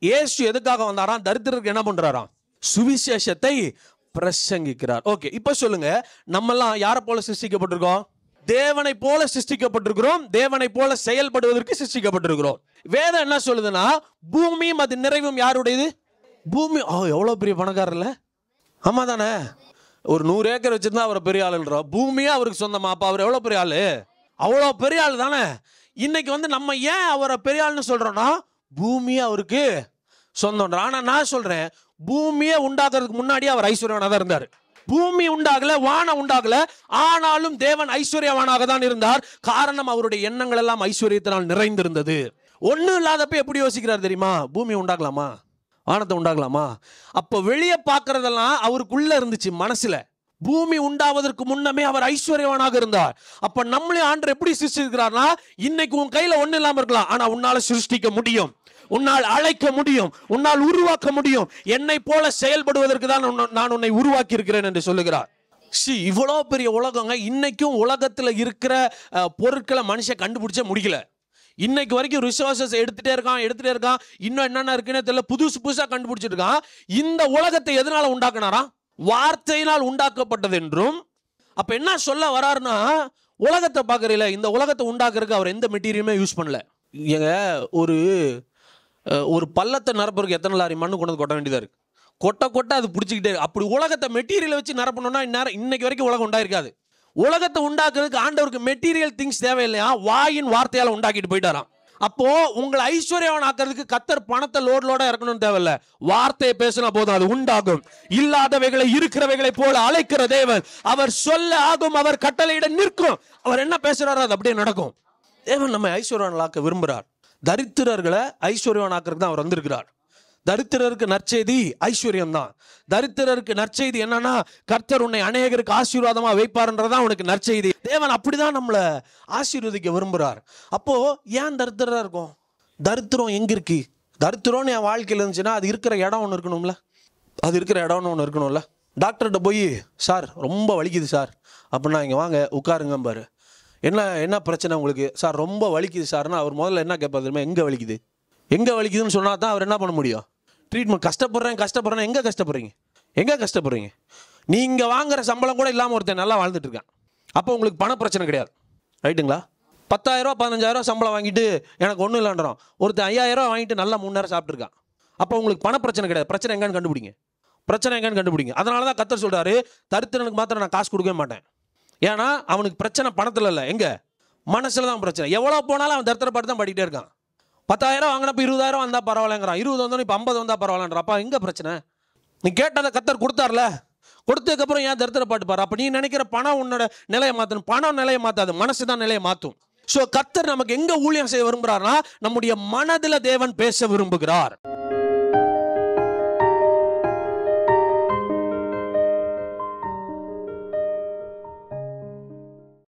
இயேசு எதுக்காக வந்தாராம்? தரித்திரருக்கு என்ன பண்றாராம்? சுவிசேஷத்தை பிரசங்கிக்கிறார். ஓகே, இப்ப சொல்லுங்க, நம்ம எல்லாம் யாரை போல சிருஷ்டிக்கப்பட்டிருக்கோம்? தேவனை போல சிருஷ்டிக்கப்பட்டிருக்கிறோம். தேவனை போல செயல்படுவதற்கு சிருஷ்டிக்கப்பட்டிருக்கிறோம். வேதம் என்ன சொல்லுதுன்னா, பூமியும் அது நிறைவும் யாருடையது? பூமி. எவ்வளவு பெரிய பணக்காரர் இல்ல? ஆமா தானே? ஒரு 100 ஏக்கர் வச்சிருந்தா அவர் பெரிய ஆளுன்றோம். பூமியே அவருக்கு சொந்தமா? அப்ப அவர் எவ்வளவு பெரிய ஆளு? அவ்வளவு பெரிய ஆள் தானே. இன்னைக்கு நம்ம ஏன் அவரை பெரிய ஆள்னு சொல்றோம்னா, பூமியே அவருக்கு சொந்தம். ஆனா நான் சொல்றேன், பூமியை உண்டாக்குறதுக்கு முன்னாடி அவர் ஐஸ்வர்யவானா தான் இருந்தார். பூமி உண்டாகல, வானம் உண்டாகல, ஆனாலும் தேவன் ஐஸ்வர்யவானாக தான் இருந்தார். காரணம், அவருடைய எண்ணங்கள் எல்லாம் ஐஸ்வர்யத்தினால் நிறைந்திருந்தது. ஒன்னும் இல்லாதப்ப எப்படி யோசிக்கிறார் தெரியுமா? பூமி உண்டாகலாமா, வானத்தை உண்டாகலாமா? அப்ப வெளியே பார்க்கறதெல்லாம் அவருக்குள்ள இருந்துச்சு, மனசுல. பூமி உண்டாவதற்கு முன்னமே அவர் ஐஸ்வர்யவானாக இருந்தார். அப்ப நம்மளே ஆண்டவர் எப்படி சிருஷ்டிக்கிறார்னா, இன்னைக்கு உன் கையில ஒண்ணு இல்லாம இருக்கலாம், ஆனா உன்னால சிருஷ்டிக்க முடியும், உன்னால் அழைக்க முடியும், உன்னால் உருவாக்க முடியும். என்னை போல செயல்படுவதற்கு தான் நான் உன்னை உருவாக்கி இருக்கிறேன் என்று சொல்லுகிறார். இவ்வளோ பெரிய உலகங்க. இன்னைக்கும் உலகத்துல இருக்கிற பொருட்களை மனுஷன் கண்டுபிடிச்ச முடியல. இன்னைக்கு வரைக்கும் ரிசோர்சஸ் எடுத்துட்டே இருக்கான். இன்னும் என்னென்ன இருக்குன்னு தெரியல, புதுசா கண்டுபிடிச்சிட்டு இருக்கான். இந்த உலகத்தை எதனால உண்டாக்குனாரா? வார்த்தையினால் உண்டாக்கப்பட்டது என்றும். அப்ப என்ன சொல்ல வராருன்னா, உலகத்தை பாக்குறீல, இந்த உலகத்தை உண்டாக்குறதுக்கு அவர் எந்த மெட்டீரியலுமே யூஸ் பண்ணல. எங்க ஒரு பள்ளத்தை நிரப்புறதுக்கு எத்தனை லாரி மண்ணு கொண்டு கொட்ட வேண்டியதா இருக்கு. கொட்ட அது பிடிச்சிக்கிட்டே. அப்படி உலகத்தை மெட்டீரியலை வச்சு நிரப்பணும்னா இன்னைக்கு வரைக்கும் உலகம் உண்டாயிருக்காது. உலகத்தை உண்டாக்குறதுக்கு ஆண்டவருக்கு மெட்டீரியல் திங்ஸ் தேவையில்லையா, வாயின் வார்த்தையால உண்டாக்கிட்டு போயிட்டாராம். அப்போ உங்களை ஐஸ்வர்யவான் ஆக்கிறதுக்கு கத்தர் பணத்தை லோட இறக்கணும்னு தேவையில்ல. வார்த்தையை பேசினா போதும், அது உண்டாகும். இல்லாதவைகளை இருக்கிறவைகளை போல அழைக்கிற தேவன். அவர் சொல்ல ஆகும், அவர் கட்டளையிட நிற்கும். அவர் என்ன பேசுறாரோ அது அப்படியே நடக்கும். தேவன் நம்மை ஐஸ்வர்யவான் ஆக்க விரும்புகிறார். தரித்திரர்களை ஐஸ்வர்யவான் ஆக்கிறதுக்கு தான் அவர் வந்திருக்கிறார். தரித்திரருக்கு நற்செய்தி ஐஸ்வர்யம் தான். தரித்திரருக்கு நற்செய்தி என்னன்னா, கர்த்தர் உன்னை அநேகருக்கு ஆசீர்வாதமா வைப்பார்ன்றதான் உனக்கு நற்செய்தி. தேவன் அப்படிதான் நம்மளை ஆசீர்வதிக்க விரும்புறார். அப்போ ஏன் தரித்திரா இருக்கும்? தரித்திரம் எங்க இருக்கு? தரித்திரம்னு என் வாழ்க்கையில் இருந்துச்சுன்னா, அது இருக்கிற இடம் ஒன்று இருக்கணும்ல. அது இருக்கிற இடம்னு ஒன்று இருக்கணும்ல. டாக்டர்கிட்ட போய், சார் ரொம்ப வலிக்குது சார் அப்படின்னா, இங்கே வாங்க உட்காருங்க பாரு. என்ன பிரச்சனை உங்களுக்கு? சார் ரொம்ப வலிக்குது சார்னா அவர் முதல்ல என்ன கேட்பாரு தெரியுமா? எங்கே வலிக்குதுன்னு சொன்னா தான் அவர் என்ன பண்ண முடியும்? ட்ரீட்மெண்ட். கஷ்டப்படுறேன். எங்கே கஷ்டப்படுறீங்க? நீங்கள் வாங்குற சம்பளம் கூட இல்லாமல் ஒருத்தன் நல்லா வாழ்ந்துட்டு இருக்கான். அப்போ உங்களுக்கு பண பிரச்சனை கிடையாது, ரைட்டுங்களா? 10,000 15,000 சம்பளம் வாங்கிட்டு எனக்கு ஒன்றும் இல்லைன்றோம். ஒருத்தன் 5,000 வாங்கிட்டு நல்லா 3 நேரம் சாப்பிட்டுருக்கான். அப்போ உங்களுக்கு பண பிரச்சனை கிடையாது. பிரச்சனை எங்கன்னு கண்டுபிடிங்க. அதனால தான் கர்த்தர் சொல்றாரு, தரித்திரனுக்கு மாத்திரம் நான் காசு கொடுக்கவே மாட்டேன். ஏன்னா அவனுக்கு பிரச்சனை பணத்தில் இல்லை, எங்க மனசுல தான் பிரச்சனை. எவ்வளோ போனாலும் அவன் தரித்திர பாட்டு தான் படிக்கிட்டே இருக்கான். 10,000 வாங்கினப்ப 20,000 வந்தா பரவாயில்லங்கிறான். 20 வந்தோம், இப்போ 50 வந்தா பரவாயில்லன்ற. அப்பா எங்க பிரச்சனை? நீ கேட்டதை கர்த்தர் கொடுத்தார்ல, கொடுத்ததுக்கப்புறம் ஏன் தரித்திர பாட்டு பாரு? அப்போ நீ நினைக்கிற பணம் உன்னோட நிலையை மாற்றணும். பணம் நிலையை மாற்றாது, மனசு தான் நிலையை மாற்றும். ஸோ கர்த்தர் நமக்கு எங்க ஊழியம் செய்ய விரும்புகிறார்னா, நம்முடைய மனதில் தேவன் பேச விரும்புகிறார்.